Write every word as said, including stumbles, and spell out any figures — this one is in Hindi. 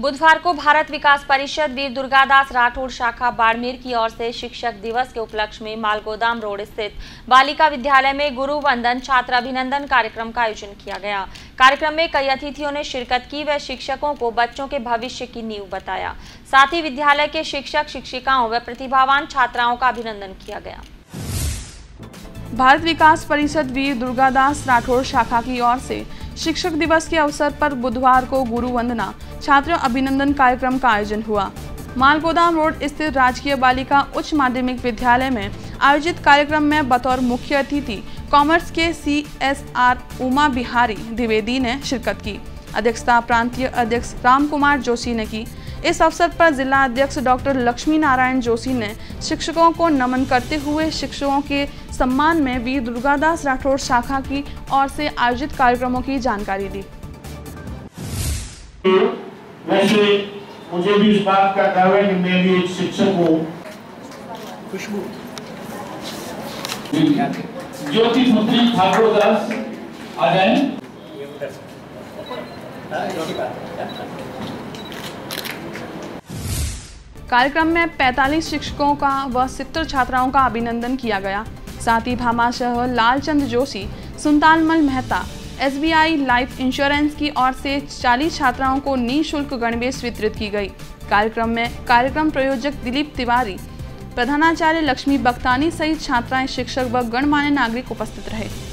बुधवार को भारत विकास परिषद वीर दुर्गादास राठौड़ शाखा बाड़मेर की ओर से शिक्षक दिवस के उपलक्ष्य में मालगोदाम रोड स्थित बालिका विद्यालय में गुरु वंदन छात्र अभिनंदन कार्यक्रम का आयोजन किया गया। कार्यक्रम में कई अतिथियों ने शिरकत की व शिक्षकों को बच्चों के भविष्य की नींव बताया। साथ ही विद्यालय के शिक्षक शिक्षिकाओं व प्रतिभावान छात्राओं का अभिनंदन किया गया। भारत विकास परिषद वीर दुर्गादास राठौड़ शाखा की ओर से शिक्षक दिवस के अवसर पर बुधवार को गुरु वंदना छात्र अभिनंदन कार्यक्रम का आयोजन हुआ। मालगोदाम रोड स्थित राजकीय बालिका उच्च माध्यमिक विद्यालय में आयोजित कार्यक्रम में बतौर मुख्य अतिथि कॉमर्स के C S R Uma Bihari Dwivedi ने शिरकत की। अध्यक्षता प्रांतीय अध्यक्ष राम कुमार जोशी ने की। इस अवसर पर जिला अध्यक्ष डॉक्टर लक्ष्मी नारायण जोशी ने शिक्षकों को नमन करते हुए शिक्षकों के सम्मान में वीर दुर्गादास राठौड़ शाखा की ओर से आयोजित कार्यक्रमों की जानकारी दी। वैसे मुझे भी इस बात का गर्व है कि मैं भी एक शिक्षक हूँ। खुशबू ज्योति पुत्री ठाकुर दास आ जाए। कार्यक्रम में पैंतालीस शिक्षकों का व सत्तर छात्राओं का अभिनंदन किया गया। साथ ही भामाशाह Lalchand Joshi, Sultanmal Mehta, S B I life insurance की ओर से चालीस छात्राओं को निःशुल्क गणवेश वितरित की गई। कार्यक्रम में कार्यक्रम प्रयोजक दिलीप तिवारी, प्रधानाचार्य लक्ष्मी बख्तानी सहित छात्राएं, शिक्षक व गणमान्य नागरिक उपस्थित रहे।